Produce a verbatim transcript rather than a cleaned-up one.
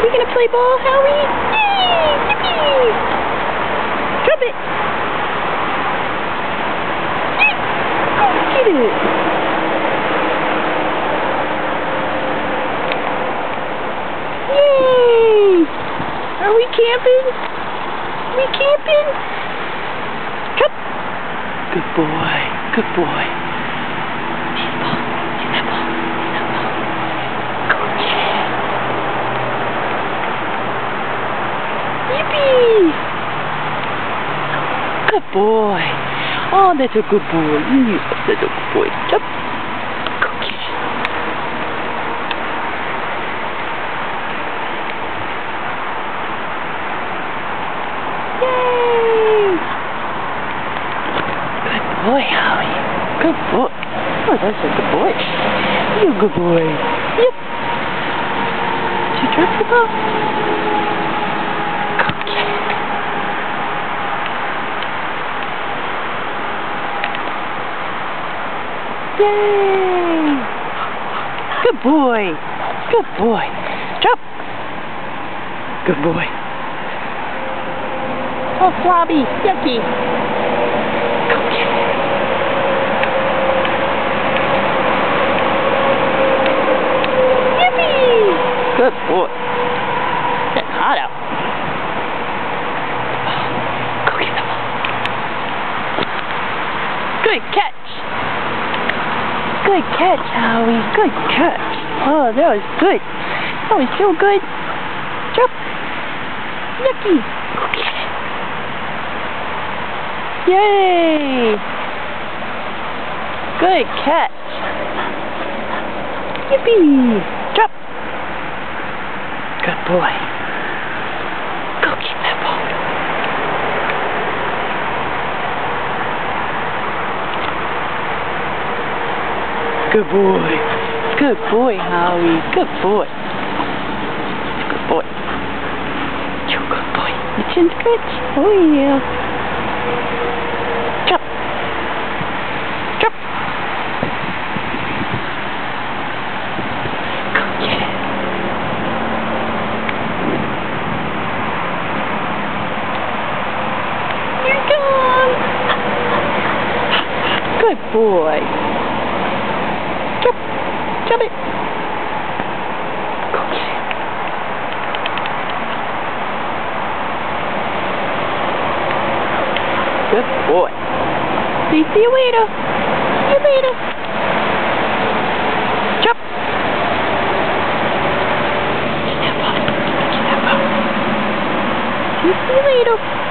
We gonna play ball, Howie? Yay! Yippee! Drop it! Go get it! Yay! Are we camping? We camping? Drop! Good boy. Good boy. Get that ball. Get that ball. Get that ball. Go get it. Yippee! Good boy. Oh, that's a good boy. Mm, that's a good boy. Jump. Go get it. Yay! Good boy, Howie. Good boy. Oh, that's a good boy. You're a good boy. Yep. Did you drop the ball? Go get it. Yay! Good boy. Good boy. Drop. Good boy. Oh, flobby. Yucky. Go get it. Yippee! Good boy. It's getting hot out. Go get the ball. Good catch. Good catch, Howie. Good catch. Oh, that was good. That was so good. Drop. Yucky. Go get it. Yay! Good catch. Yippee! Drop. Good boy. Go get that ball. Good boy. Good boy, Howie. Good boy. Good boy. You're a good boy. Your chin's good? Oh, yeah. Drop. Drop. Go get it. You're gone. Good boy. Drop. Drop it. Go get it. Good boy. See, see you later. See you later. Drop. Get that ball. Get that ball. See you later.